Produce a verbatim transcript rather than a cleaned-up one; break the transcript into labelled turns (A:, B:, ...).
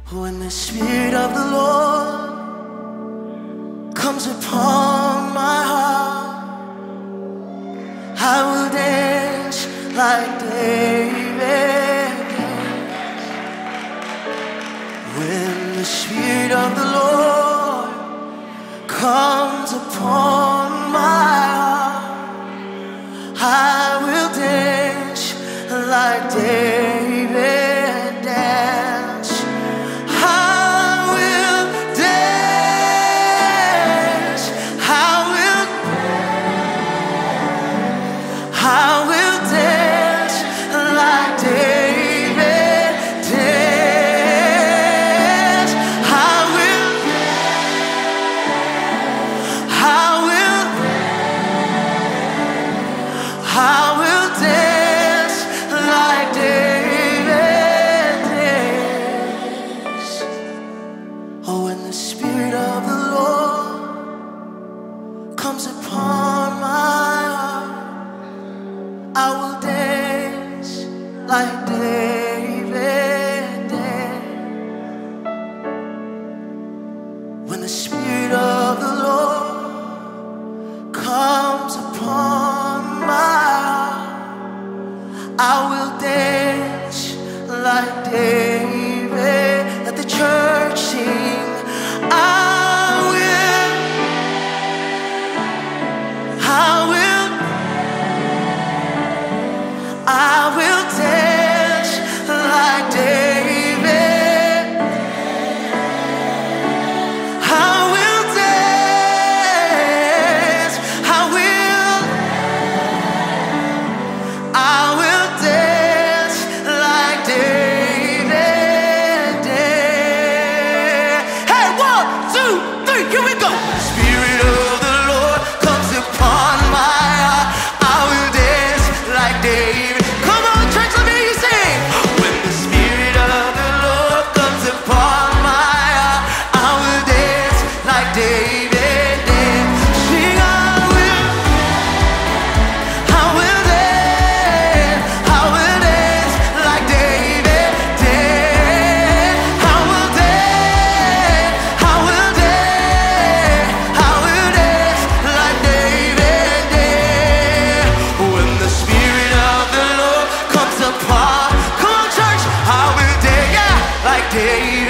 A: When the Spirit of the Lord comes upon my heart, I will dance like David. When the Spirit of the Lord comes upon my heart, I will dance like David. I will dance like David danced. I will, I will, I will dance like David danced. Oh, when the Spirit of the Lord comes upon my I will dance like David danced. When the Spirit of the Lord comes upon my heart, I will dance like David. Let the church sing. I will, I will. I will dance like David. I will dance. I will. I will dance like David did. Hey, one, two, three, here we go. Spirit of the Lord comes upon my heart. I will dance like David. David did. Sing, I will, I will dance, I will dance like David did. I will dance, I will dance, I will dance like David did. When the Spirit of the Lord comes upon, come on church, I will dance, yeah, like David.